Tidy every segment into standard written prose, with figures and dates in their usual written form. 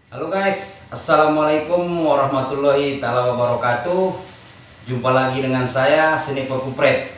Halo guys, assalamualaikum warahmatullahi taala wabarakatuh. Jumpa lagi dengan saya Sniper Kupret.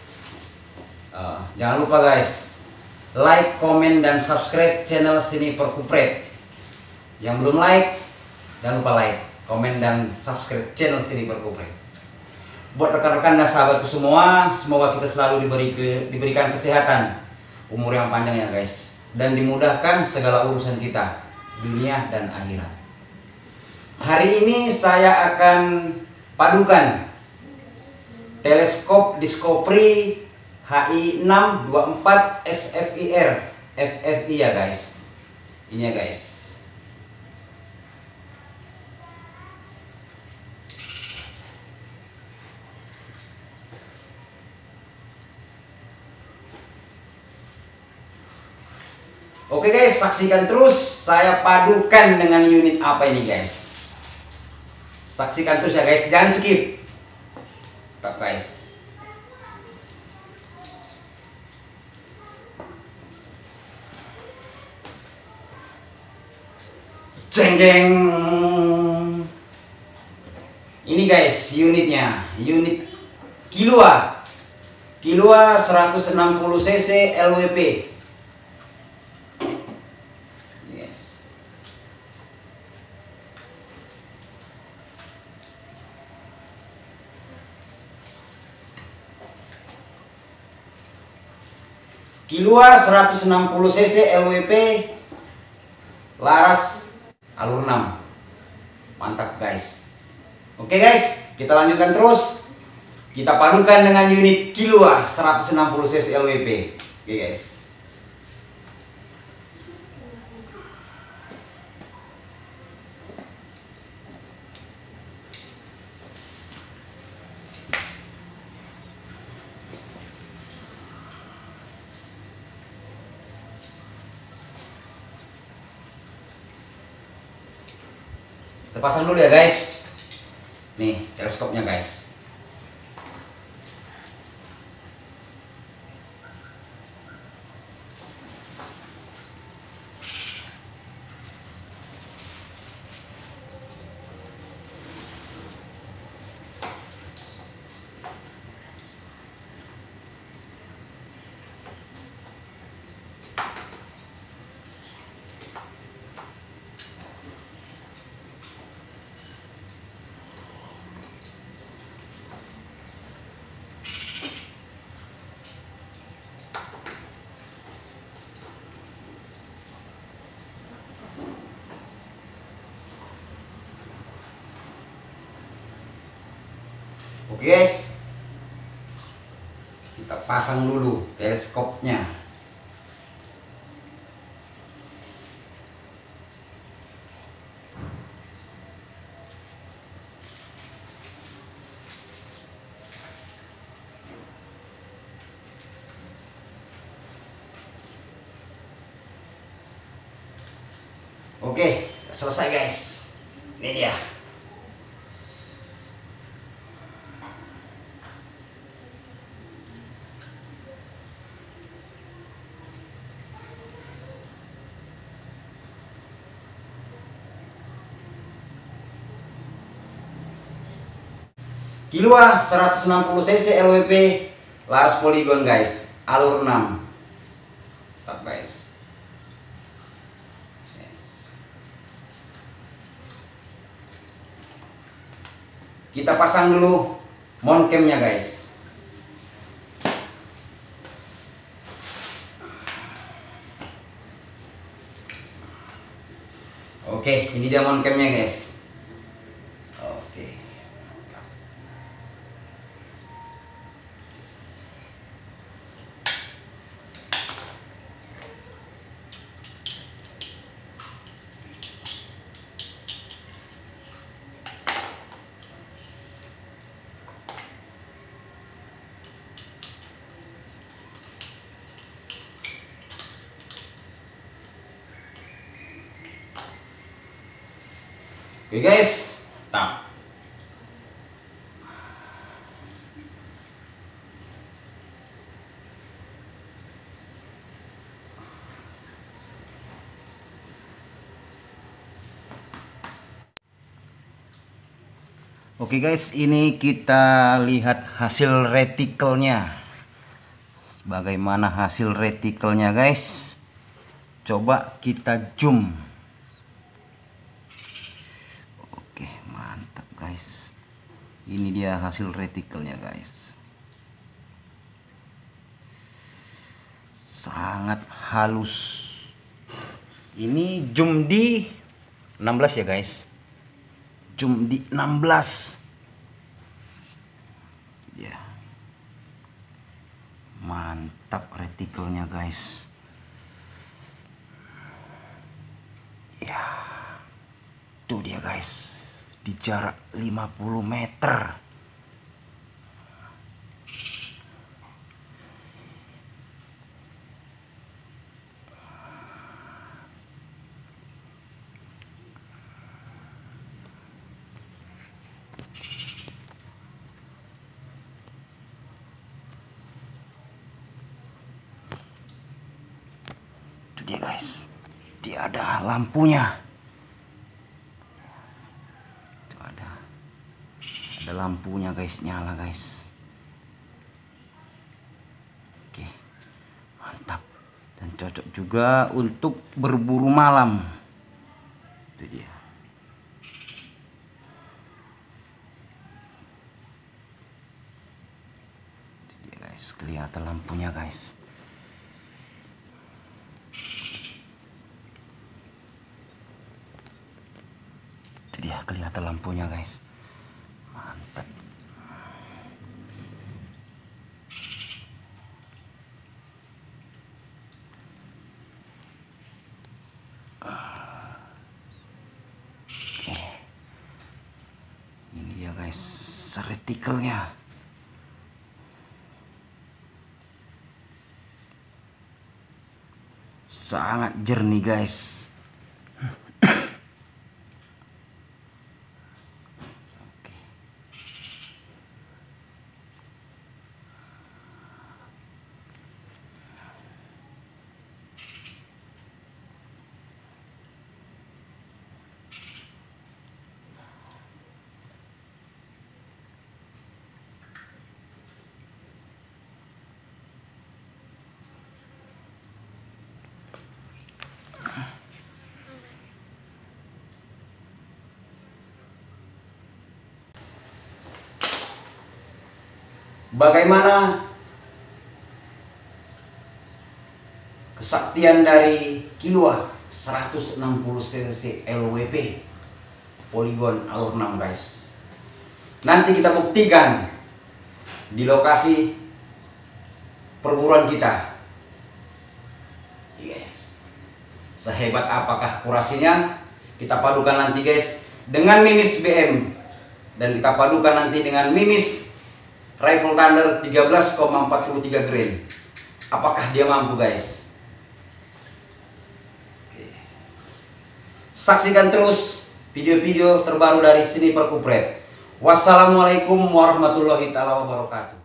Jangan lupa guys, like, komen, dan subscribe channel Sniper Kupret. Yang belum like, jangan lupa like, komen, dan subscribe channel Sniper Kupret. Buat rekan-rekan dan sahabatku semua, semoga kita selalu diberikan kesehatan, umur yang panjang ya guys, dan dimudahkan segala urusan kita, dunia dan akhirat. Hari ini saya akan padukan teleskop Discovery HI624 SFIR FFI ya guys. Ini ya guys. Oke guys, saksikan terus saya padukan dengan unit apa ini guys. Saksikan terus ya guys, jangan skip. Tetap guys. Jeng jeng. Ini guys unitnya, unit Kilua 160 cc LWP. Kilua 160 cc LWP, laras alur 6. Mantap guys. Oke guys, kita lanjutkan terus. Kita padukan dengan unit Kilua 160 cc LWP. Oke guys. Kita pasang dulu ya guys. Nih teleskopnya guys. Oke guys, kita pasang dulu teleskopnya. Oke, selesai guys. Ini dia. Kilua 160 cc LWP, laras poligon guys, alur 6. Tetap guys. Kita pasang dulu mount camnya guys. Oke, ini dia mount camnya guys. Oke. Oke guys, tap. Oke guys, ini kita lihat hasil retikelnya. Bagaimana hasil retikelnya guys? Coba kita zoom. Oke, mantap guys. Ini dia hasil retikelnya guys. Sangat halus. Ini zoom di 16 ya guys. Zoom di 16. Ya. Mantap retikelnya guys. Ya. Tuh dia guys. Di jarak 50 meter. Dia guys, dia ada lampunya. Itu ada lampunya guys, nyala guys. Oke, mantap dan cocok juga untuk berburu malam. Itu dia. Itu dia guys, kelihatan lampunya guys. Dia kelihatan lampunya guys, mantap. Oke. Ini dia guys retikelnya. Sangat jernih guys. Bagaimana kesaktian dari Kilua 160 cc LWP Polygon alur 6 guys? Nanti kita buktikan di lokasi perburuan kita. Yes, sehebat apakah kurasinya? Kita padukan nanti guys dengan mimis BM, dan kita padukan nanti dengan mimis Rifle Thunder 13,43 grain. Apakah dia mampu guys? Oke. Saksikan terus video-video terbaru dari Sniper Kupret. Wassalamualaikum warahmatullahi wabarakatuh.